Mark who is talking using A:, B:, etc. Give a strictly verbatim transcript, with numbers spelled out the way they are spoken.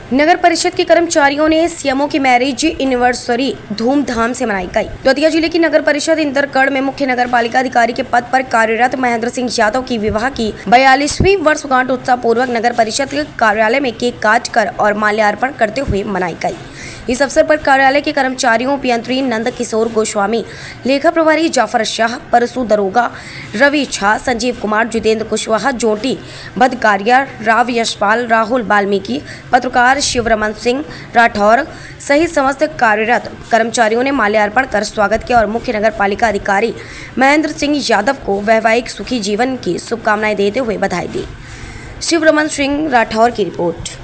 A: नगर परिषद के कर्मचारियों ने सीएमओ की मैरिज एनिवर्सरी धूमधाम से मनाई गई। दतिया जिले की नगर परिषद इंदरगढ़ में मुख्य नगर पालिका अधिकारी के पद पर कार्यरत महेंद्र सिंह यादव की विवाह की बयालीसवीं वर्षगांठ उत्साह पूर्वक नगर परिषद के कार्यालय में केक काट कर और माल्यार्पण करते हुए मनाई गई। इस अवसर पर कार्यालय के कर्मचारियों अभियंत्री नंद किशोर गोस्वामी, लेखा प्रभारी जाफर शाह, परसु दरोगा रवि झा, संजीव कुमार, जितेंद्र कुशवाहा, जोटी बदकारिया, राव यशपाल, राहुल वाल्मीकि, पत्रकार शिवरमन सिंह राठौर सहित समस्त कार्यरत कर्मचारियों ने माल्यार्पण कर स्वागत किया और मुख्य नगर पालिका अधिकारी महेंद्र सिंह यादव को वैवाहिक सुखी जीवन की शुभकामनाएं देते हुए बधाई दी। शिवरमन सिंह राठौर की रिपोर्ट।